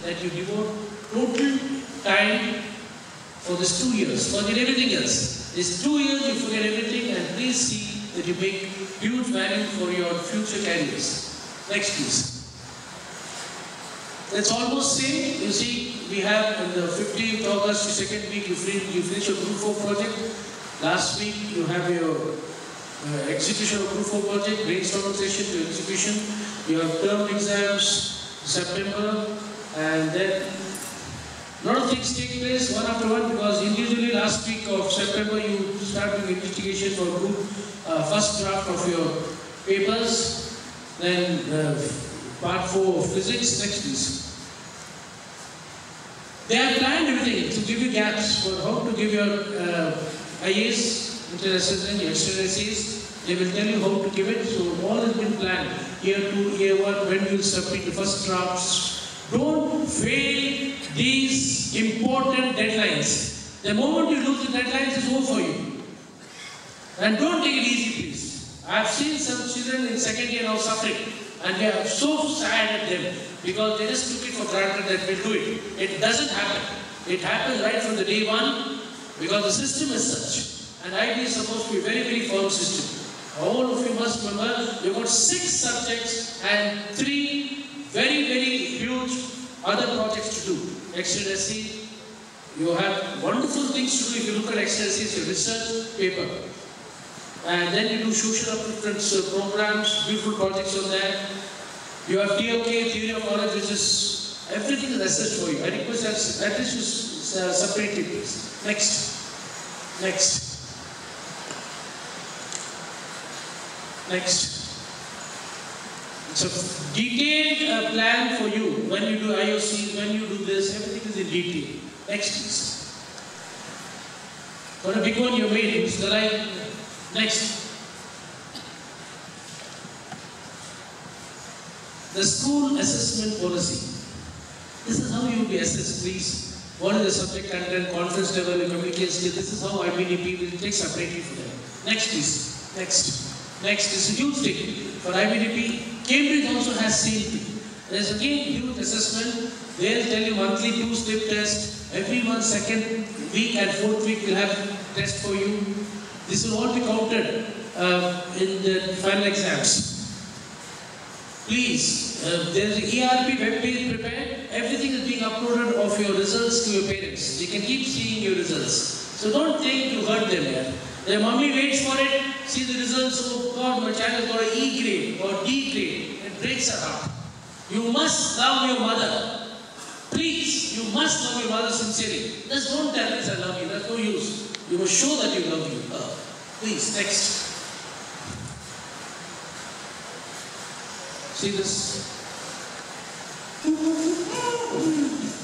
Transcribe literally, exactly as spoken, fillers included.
that you devote total time for these two years. Forget everything else. These two years you forget everything and please see that you make huge value for your future careers. Next please. That's almost same. You see, we have on the fifteenth of August, the second week, you finish, you finish your Group four project. Last week, you have your uh, execution of Group four project, brainstorming session to execution. You have term exams, September, and then a lot of things take place one after one because individually last week of September, you start doing investigation for group, uh, first draft of your papers, then uh, part four of physics. Next please. They have planned everything to give you gaps for how to give your uh, I A S, internal assessment, your external essays. They will tell you how to give it. So all has been planned. Year two, year one, when you will submit the first drafts. Don't fail these important deadlines. The moment you lose the deadlines, it's over for you. And don't take it easy, please. I have seen some children in second year now suffering. And they are so sad at them because they just took it for granted that we'll do it. It doesn't happen. It happens right from the day one because the system is such. And I B is supposed to be a very, very firm system. All of you must remember, you've got six subjects and three very, very huge other projects to do. External essay, you have wonderful things to do if you look at external essays, your research paper. And then you do social upliftment uh, programs, beautiful projects on that. You have T O K, Theory of Knowledge, which is everything is research for you. I request that at least you uh, separate it, please. Next. Next. Next. It's a detailed uh, plan for you. When you do I O Cs, when you do this, everything is in detail. Next, please. For a big one you made, Mister Dalai. Next. The school assessment policy. This is how you will be assessed, please. What is the subject content, conference level, communication skill. This is how I B D P will take separately for them. Next, please. Next. Next is a huge thing. For I B D P, Cambridge also has same thing. There is again huge assessment. They will tell you monthly two-step test. Every month, second week and fourth week will have test for you. This will all be counted uh, in the final exams. Please, uh, there is an E R P web page prepared. Everything is being uploaded of your results to your parents. They can keep seeing your results. So don't think you hurt them here. Their mommy waits for it, see the results. Oh God, my child has got an E grade or D grade. It breaks her heart. You must love your mother. Please, you must love your mother sincerely. Just don't tell us I love you. That's no use. You must show that you love you. Uh, please, next. See this?